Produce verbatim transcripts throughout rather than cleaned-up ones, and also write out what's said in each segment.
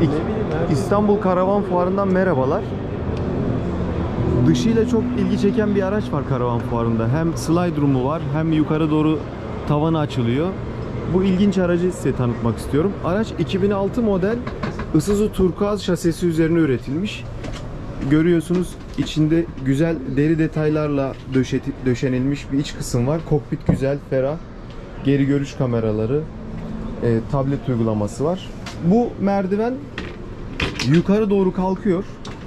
İstanbul Karavan Fuarı'ndan merhabalar. Dışıyla çok ilgi çeken bir araç var Karavan Fuarı'nda. Hem slide room'u var, hem yukarı doğru tavanı açılıyor. Bu ilginç aracı size tanıtmak istiyorum. Araç iki bin altı model Isuzu Turkuaz şasisi üzerine üretilmiş. Görüyorsunuz, içinde güzel deri detaylarla döşeti, döşenilmiş bir iç kısım var. Kokpit güzel, ferah. Geri görüş kameraları, e, tablet uygulaması var. Bu merdiven yukarı doğru kalkıyor.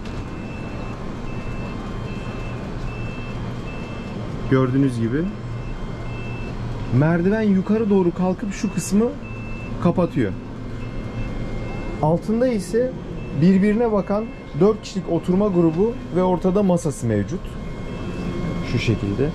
Gördüğünüz gibi. Merdiven yukarı doğru kalkıp şu kısmı kapatıyor. Altında ise birbirine bakan dört kişilik oturma grubu ve ortada masası mevcut. Şu şekilde.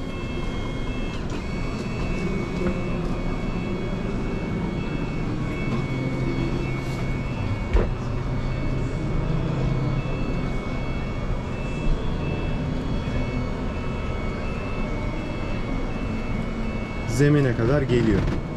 Zemine kadar geliyor.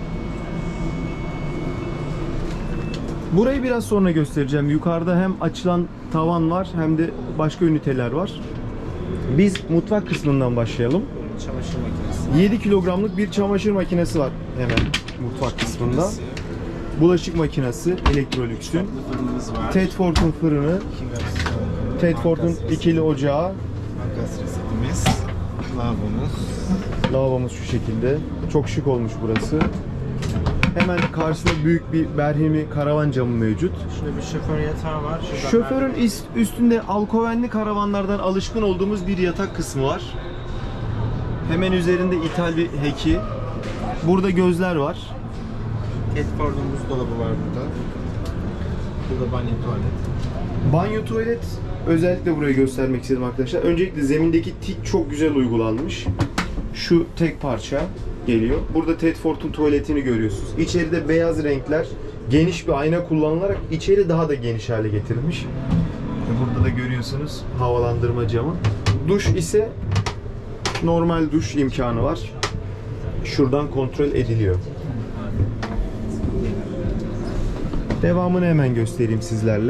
Burayı biraz sonra göstereceğim. Yukarıda hem açılan tavan var, hem de başka üniteler var. Biz mutfak kısmından başlayalım. Çamaşır makinesi. yedi kilogramlık bir çamaşır makinesi var hemen mutfak kısmında. Bulaşık makinesi, Electrolux'ün. Tedford'un fırını. Tedford'un ikili ocağı. Makas resetimiz. Lavabomuz. Lavabomuz şu şekilde. Çok şık olmuş burası. Hemen karşısında büyük bir berhimi karavan camı mevcut. Şurada bir şoför yatağı var. Şurada Şoförün ben... üstünde alkovenli karavanlardan alışkın olduğumuz bir yatak kısmı var. Hemen üzerinde ithal bir heki. Burada gözler var. Tedford'un buzdolabı var burada. Burada banyo tuvalet. Banyo tuvalet özellikle burayı göstermek istedim arkadaşlar. Öncelikle zemindeki tik çok güzel uygulanmış. Şu tek parça geliyor. Burada Tedford'un tuvaletini görüyorsunuz. İçeride beyaz renkler, geniş bir ayna kullanılarak içeri daha da geniş hale getirilmiş. Burada da görüyorsunuz havalandırma camı. Duş ise normal duş imkanı var. Şuradan kontrol ediliyor. Devamını hemen göstereyim sizlerle.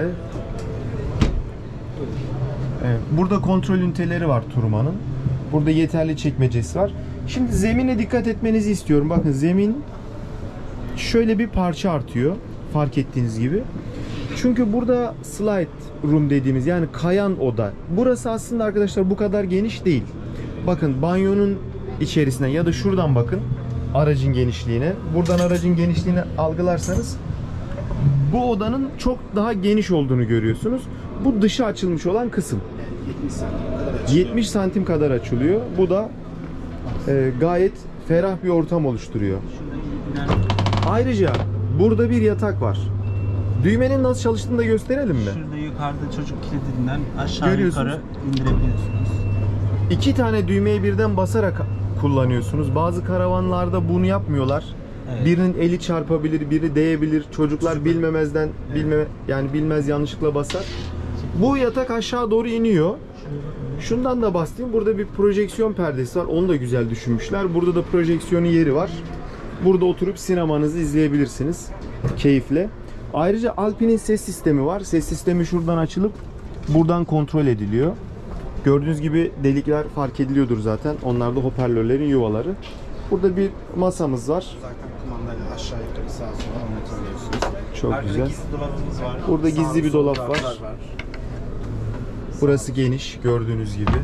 Evet, burada kontrol üniteleri var Turman'ın. Burada yeterli çekmecesi var. Şimdi zemine dikkat etmenizi istiyorum. Bakın zemin şöyle bir parça artıyor. Fark ettiğiniz gibi. Çünkü burada slide room dediğimiz, yani kayan oda. Burası aslında arkadaşlar bu kadar geniş değil. Bakın banyonun içerisinden ya da şuradan bakın aracın genişliğine. Buradan aracın genişliğini algılarsanız bu odanın çok daha geniş olduğunu görüyorsunuz. Bu dışa açılmış olan kısım. yetmiş santim kadar açılıyor. Bu da e, gayet ferah bir ortam oluşturuyor. Ayrıca burada bir yatak var. Düğmenin nasıl çalıştığını da gösterelim mi? Şurada yukarıda çocuk kilitinden aşağı yukarı indirebiliyorsunuz. İki tane düğmeyi birden basarak kullanıyorsunuz. Bazı karavanlarda bunu yapmıyorlar. Evet. Birinin eli çarpabilir, biri değebilir. Çocuklar Süper. bilmemezden bilmeme yani bilmez yanlışlıkla basar. Bu yatak aşağı doğru iniyor. Şundan da bahsedeyim. Burada bir projeksiyon perdesi var. Onu da güzel düşünmüşler. Burada da projeksiyonun yeri var. Burada oturup sinemanızı izleyebilirsiniz keyifle. Ayrıca Alpine'in ses sistemi var. Ses sistemi şuradan açılıp buradan kontrol ediliyor. Gördüğünüz gibi delikler fark ediliyordur zaten. Onlar da hoparlörlerin yuvaları. Burada bir masamız var. Zaten kumandayla aşağı yukarı sağa sola oynatabiliyorsunuz. Çok Arkada güzel. Gizli dolabımız var. Burada gizli Sağda bir dolap var. var. Burası geniş gördüğünüz gibi.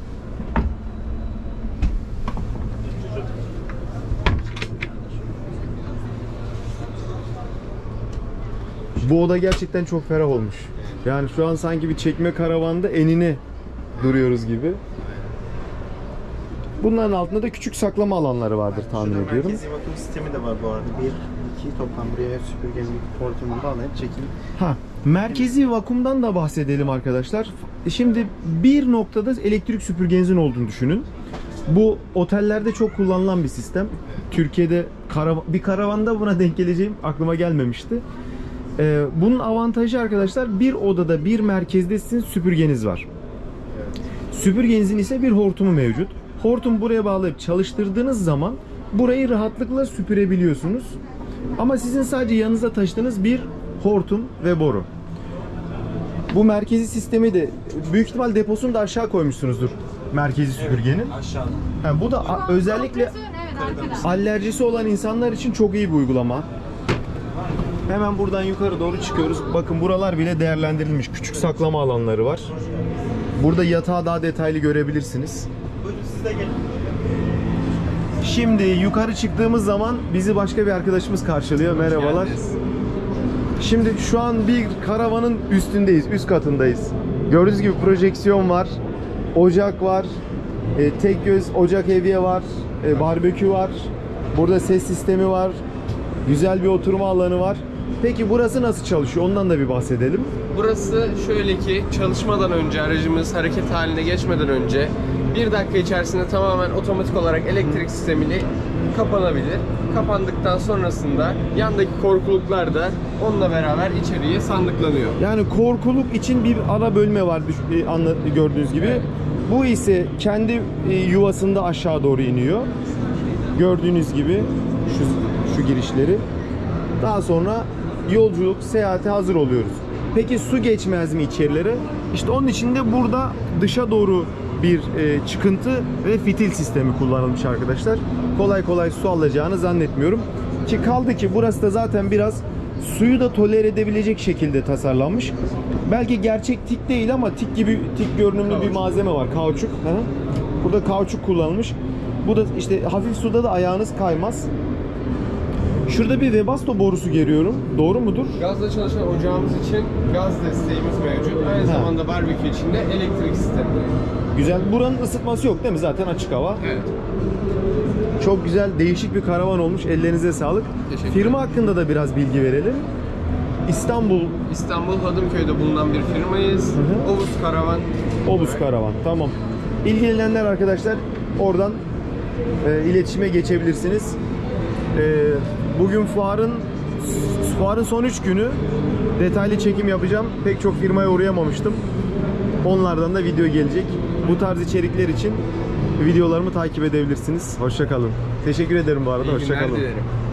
Bu oda gerçekten çok ferah olmuş. Yani şu an sanki bir çekme karavanda enine duruyoruz gibi. Bunların altında da küçük saklama alanları vardır tahmin Şurada ediyorum. merkezi vakum sistemi de var bu arada. Bir, iki toplam buraya süpürgenin hortumunu bağlayıp çekim. Ha, merkezi vakumdan da bahsedelim arkadaşlar. Şimdi bir noktada elektrik süpürgenizin olduğunu düşünün. Bu otellerde çok kullanılan bir sistem. Türkiye'de karav bir karavanda buna denk geleceğim aklıma gelmemişti. Ee, bunun avantajı arkadaşlar, bir odada bir merkezde sizin süpürgeniz var. Süpürgenizin ise bir hortumu mevcut. Hortum buraya bağlayıp çalıştırdığınız zaman burayı rahatlıkla süpürebiliyorsunuz. Ama sizin sadece yanınızda taşıdığınız bir hortum ve boru. Bu merkezi sistemi de büyük ihtimal deposunu da aşağı koymuşsunuzdur. Merkezi süpürgenin. Aşağıda. Ha, bu da a- özellikle Evet, arkada. alerjisi olan insanlar için çok iyi bir uygulama. Hemen buradan yukarı doğru çıkıyoruz. Bakın buralar bile değerlendirilmiş. Küçük saklama alanları var. Burada yatağı daha detaylı görebilirsiniz. Buyurun siz de gelin. Şimdi yukarı çıktığımız zaman bizi başka bir arkadaşımız karşılıyor. Merhabalar. Şimdi şu an bir karavanın üstündeyiz, üst katındayız. Gördüğünüz gibi projeksiyon var, ocak var, e, tek göz ocak evye var, e, barbekü var. Burada ses sistemi var, güzel bir oturma alanı var. Peki burası nasıl çalışıyor? Ondan da bir bahsedelim. Burası şöyle ki çalışmadan önce, aracımız hareket haline geçmeden önce bir dakika içerisinde tamamen otomatik olarak elektrik sistemiyle kapanabilir. Kapandıktan sonrasında yandaki korkuluklar da onunla beraber içeriye sandıklanıyor. Yani korkuluk için bir ara bölme var düş- e, anla- gördüğünüz gibi. Evet. Bu ise kendi e, yuvasında aşağı doğru iniyor. Gördüğünüz gibi şu şu girişleri. Daha sonra yolculuk, seyahate hazır oluyoruz. Peki su geçmez mi içerilere? İşte onun için de burada dışa doğru bir e, çıkıntı ve fitil sistemi kullanılmış arkadaşlar. Kolay kolay su alacağını zannetmiyorum. Ki kaldı ki burası da zaten biraz suyu da tolere edebilecek şekilde tasarlanmış. Belki gerçek tik değil ama tik gibi, tik görünümlü bir Kauçuk. malzeme var. Kauçuk. Hı hı. Burada kauçuk kullanılmış. Bu da işte hafif suda da ayağınız kaymaz. Şurada bir Webasto borusu görüyorum. Doğru mudur? Gazla çalışan ocağımız için gaz desteğimiz mevcut. Aynı Ha. zamanda barbekü için de elektrik sistemi. Güzel. Buranın ısıtması yok değil mi? Zaten açık hava. Evet. Çok güzel, değişik bir karavan olmuş. Ellerinize sağlık. Teşekkür Firma ederim. hakkında da biraz bilgi verelim. İstanbul İstanbul Hadımköy'de bulunan bir firmayız. hı. Ovus Karavan. Obus Karavan. Tamam. İlgilenenler arkadaşlar oradan e, iletişime geçebilirsiniz. E, bugün fuarın fuarın son üç günü detaylı çekim yapacağım. Pek çok firmaya uğrayamamıştım. Onlardan da video gelecek. Bu tarz içerikler için videolarımı takip edebilirsiniz. Hoşça kalın. Teşekkür ederim bu arada. İyi Hoşça günler kalın. dilerim.